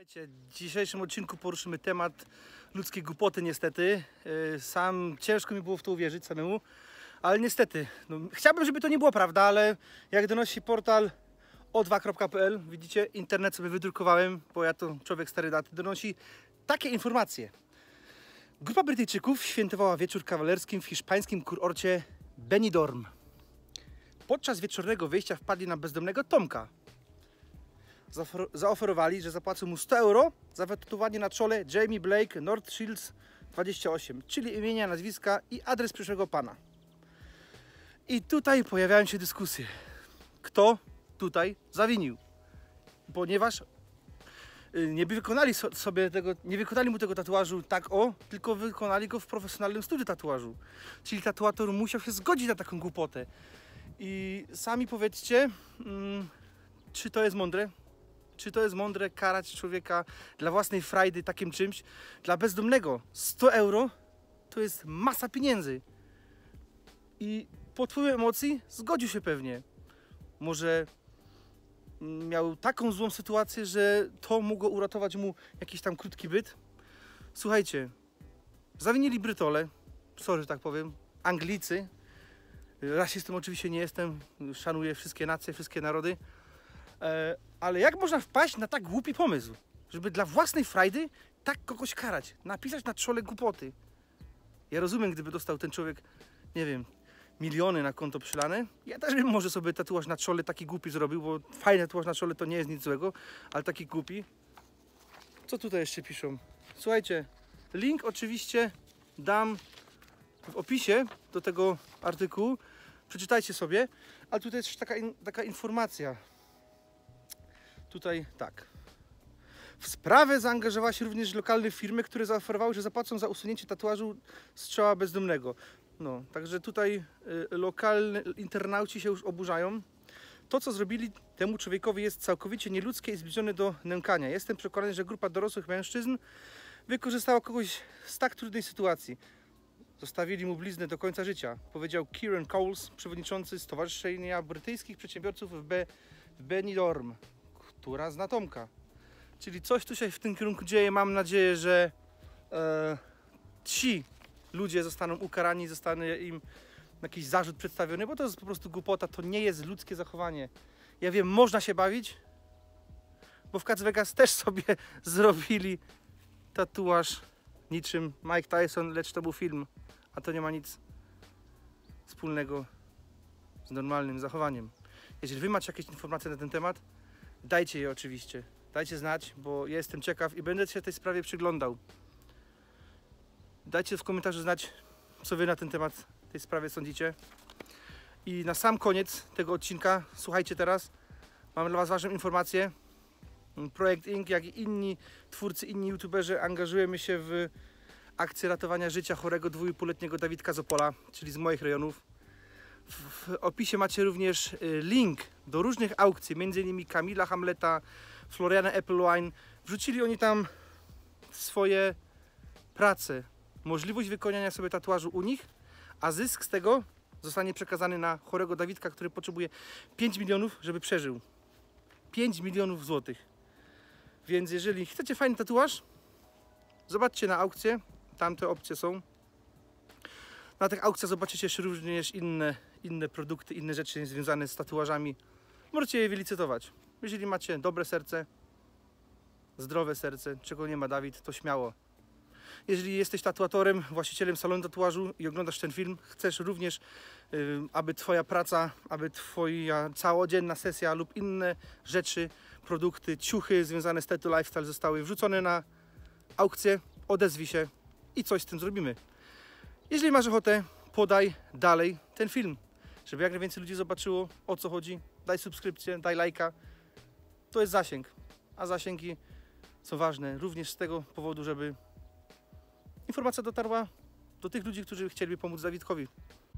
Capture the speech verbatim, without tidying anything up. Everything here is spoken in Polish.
Słuchajcie, w dzisiejszym odcinku poruszymy temat ludzkiej głupoty niestety. Sam ciężko mi było w to uwierzyć samemu, ale niestety, no, chciałbym, żeby to nie była prawda, ale jak donosi portal o dwa kropka p l, widzicie, internet sobie wydrukowałem, bo ja to człowiek stary daty, donosi takie informacje. Grupa Brytyjczyków świętowała wieczór kawalerski w hiszpańskim kurorcie Benidorm. Podczas wieczornego wyjścia wpadli na bezdomnego Tomka. Zaoferowali, że zapłacą mu sto euro za wytatuowanie na czole Jamie Blake North Shields dwadzieścia osiem, czyli imienia, nazwiska i adres przyszłego pana. I tutaj pojawiają się dyskusje. Kto tutaj zawinił? Ponieważ nie wykonali sobie tego, nie wykonali mu tego tatuażu tak o, tylko wykonali go w profesjonalnym studiu tatuażu. Czyli tatuator musiał się zgodzić na taką głupotę. I sami powiedzcie, hmm, czy to jest mądre? Czy to jest mądre karać człowieka dla własnej frajdy takim czymś? Dla bezdomnego sto euro to jest masa pieniędzy. I pod wpływem emocji zgodził się pewnie. Może miał taką złą sytuację, że to mogło uratować mu jakiś tam krótki byt. Słuchajcie, zawinili Brytole, sorry, że tak powiem, Anglicy. Rasistą oczywiście nie jestem, szanuję wszystkie nacje, wszystkie narody. Ale jak można wpaść na tak głupi pomysł, żeby dla własnej frajdy tak kogoś karać, napisać na czole głupoty? Ja rozumiem, gdyby dostał ten człowiek, nie wiem, miliony na konto przylane. Ja też bym może sobie tatuaż na czole taki głupi zrobił, bo fajny tatuaż na czole to nie jest nic złego, ale taki głupi. Co tutaj jeszcze piszą? Słuchajcie, link oczywiście dam w opisie do tego artykułu. Przeczytajcie sobie, ale tutaj jest taka, in, taka informacja. Tutaj tak. W sprawę zaangażowała się również lokalne firmy, które zaoferowały, że zapłacą za usunięcie tatuażu z czoła bezdomnego. No, także tutaj y, lokalni internauci się już oburzają. To, co zrobili temu człowiekowi, jest całkowicie nieludzkie i zbliżone do nękania. Jestem przekonany, że grupa dorosłych mężczyzn wykorzystała kogoś z tak trudnej sytuacji. Zostawili mu bliznę do końca życia, powiedział Kieran Coles, przewodniczący Stowarzyszenia Brytyjskich Przedsiębiorców w, Be w Benidorm, która zna Tomka. Czyli coś tu się w tym kierunku dzieje. Mam nadzieję, że e, ci ludzie zostaną ukarani, zostanie im jakiś zarzut przedstawiony, bo to jest po prostu głupota, to nie jest ludzkie zachowanie. Ja wiem, można się bawić, bo w Las Vegas też sobie zrobili tatuaż niczym Mike Tyson, lecz to był film, a to nie ma nic wspólnego z normalnym zachowaniem. Jeżeli wy macie jakieś informacje na ten temat, dajcie je oczywiście. Dajcie znać, bo ja jestem ciekaw i będę się tej sprawie przyglądał. Dajcie w komentarzu znać, co wy na ten temat, tej sprawie sądzicie. I na sam koniec tego odcinka, słuchajcie teraz, mam dla was ważną informację. Projekt Inc, jak i inni twórcy, inni youtuberzy angażujemy się w akcję ratowania życia chorego dwuipółletniego Dawidka z Opola, czyli z moich rejonów. W opisie macie również link do różnych aukcji, między innymi Kamila Hamleta, Floriana Applewine. Wrzucili oni tam swoje prace, możliwość wykonania sobie tatuażu u nich, a zysk z tego zostanie przekazany na chorego Dawidka, który potrzebuje pięć milionów, żeby przeżył. pięć milionów złotych. Więc jeżeli chcecie fajny tatuaż, zobaczcie na aukcję, tam te opcje są. Na tych aukcjach zobaczycie również inne, inne produkty, inne rzeczy związane z tatuażami. Możecie je wylicytować. Jeżeli macie dobre serce, zdrowe serce, czego nie ma Dawid, to śmiało. Jeżeli jesteś tatuatorem, właścicielem salonu tatuażu i oglądasz ten film, chcesz również, yy, aby twoja praca, aby twoja całodzienna sesja lub inne rzeczy, produkty, ciuchy związane z Tattoo Lifestyle zostały wrzucone na aukcję, odezwij się i coś z tym zrobimy. Jeżeli masz ochotę, podaj dalej ten film, żeby jak najwięcej ludzi zobaczyło, o co chodzi. Daj subskrypcję, daj lajka. To jest zasięg, a zasięgi są ważne również z tego powodu, żeby informacja dotarła do tych ludzi, którzy chcieliby pomóc Dawidkowi.